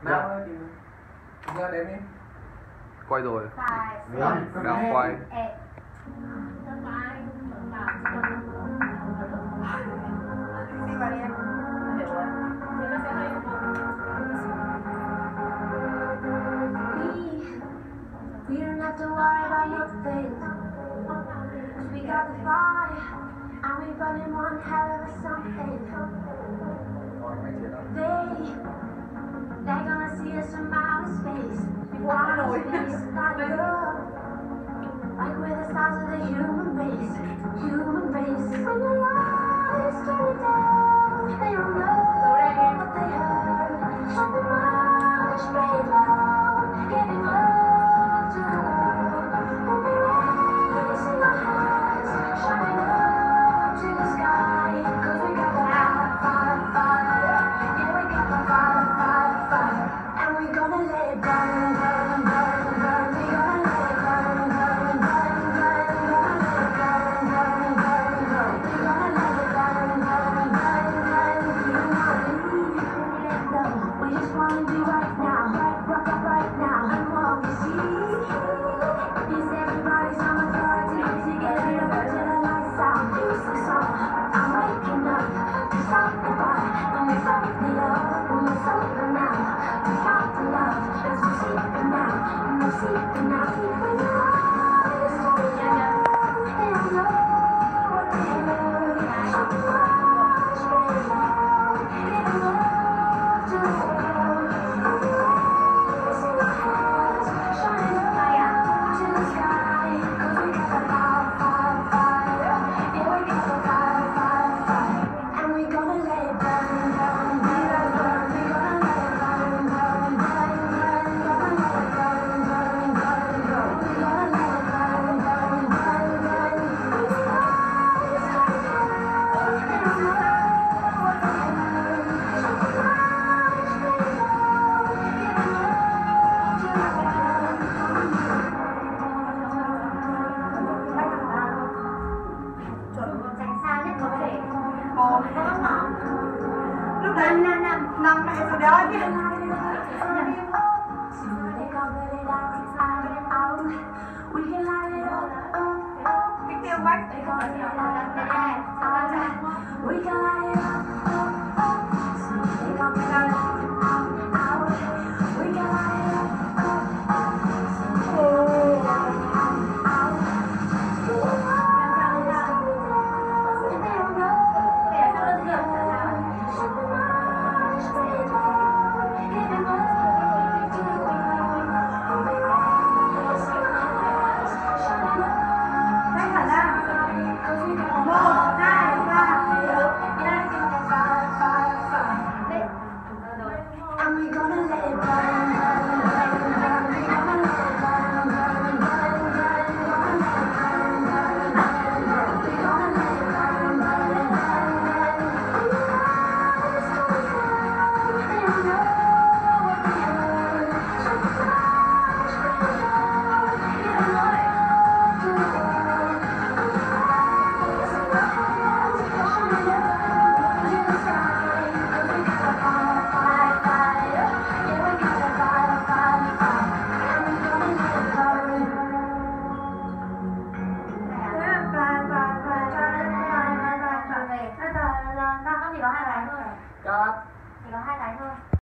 Nào thôi thì giờ đến đi. Quay rồi. Đang quay. Đi vào đi em. We don't have to worry about nothing. We got the fire, and we burning one hell of a something. They're gonna see us from outer space. Outer space, like love. Like we're the stars of the human race. Human race. When the lights turn down, they don't know what they heard. Shut the march, play loud, giving love to the world. And we raising our hands, shining up to the sky. 'Cause we got the fire, fire, fire. Yeah, we got the fire, fire, fire. And we gonna let it burn, burn, burn, burn. We gonna let it burn, burn, burn, burn. Gonna let it burn, burn, burn, burn. We gonna let it burn, burn, burn, burn. We don't wanna leave, no. We just wanna be right now, right now. And what we see is everybody's on the floor tonight together till the lights out. Music song, I'm waking up. We stop the fire and we stop the love. And we're sober now. We found the love as we're sleeping now. And we're sleeping now. When the lights turn down, they don't know what they heard. Shut the lights, play loud, giving love to the world. And we raising our hands, shining up to the sky. 'Cause we got the fire, fire, fire. Yeah, we got the fire, fire, fire. And we gonna let it burn, burn, burn, burn. We gonna let it burn, burn, burn, burn. Gonna let it burn, burn, burn, burn. We gonna let it burn, burn, burn, burn. When the lights turn down, they don't know what they heard. Shut the lights, play loud, giving love to the world. Dành xa nhất có thể. Một. Lúc đấy năm mẹ rồi đó chứ. Cái tiêu bách. We can light it up, up, up. So they gon' get out, out. We can light it up, up, up. So they gon' get out, out. We can light it up, and they don't know what they heard. Shut the march, play loud, giving love to the world. And we raising our hands, shining up. Quay hẳn ra. 'Cause we got the 1, 2, 3. and we gonna let it burn, burn, burn, burn. We gonna let it burn, burn, burn, burn. Gonna let it burn, burn, burn, burn. We gonna let it burn, burn, burn, burn. When the lights turn down, they don't know what they heard. Shut the lights, play loud, giving love to the world. And we raising our hands, shining up to the sky. 'Cause we got the fire, fire, fire. Yeah, we got the fire, fire, fire. And we gonna let it burn. Con chỉ có 2 cái thôi. Cắt. Chỉ có 2 cái thôi.